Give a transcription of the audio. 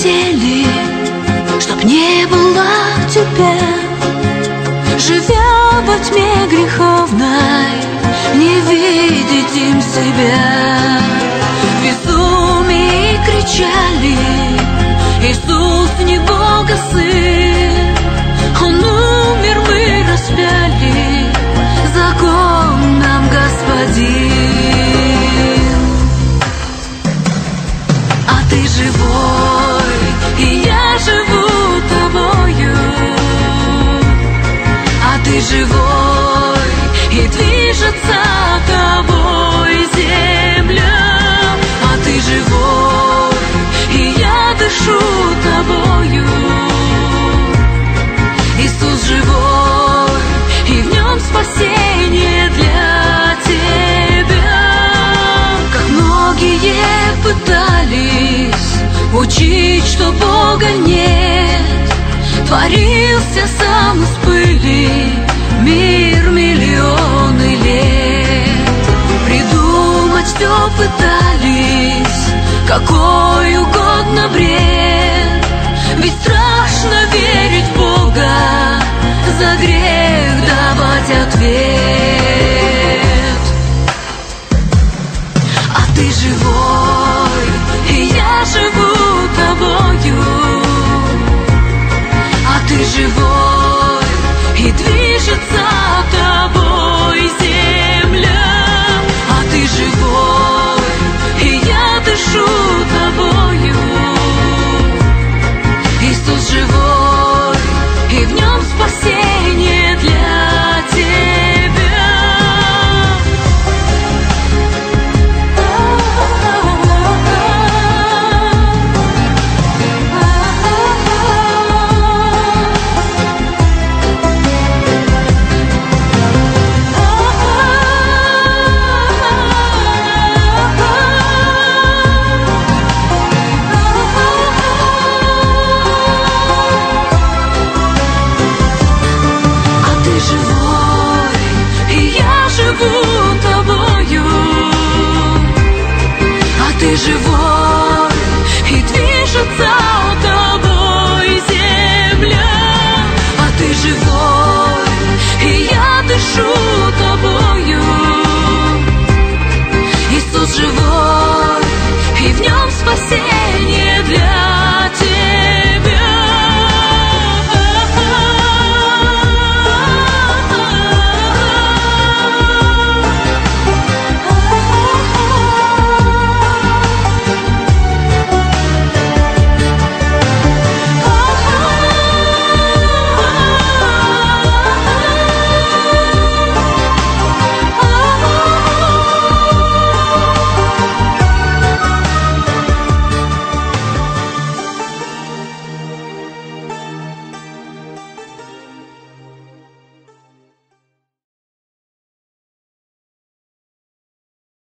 хотели, чтоб не было тебя. Живя во тьме греховной, не видеть им себя. В безумии кричали: Иисус не Бога Сын. Он умер, мы распяли, закон нам Господин. А ты живой, и я живу тобою. А ты живой, и движется тобой земля. А ты живой, и я дышу тобою. Иисус живой, и в нем спасение для тебя. Как многие пытались учить, что Бога нет, творился сам из пыли мир миллионы лет. Придумать все пытались, какой угодно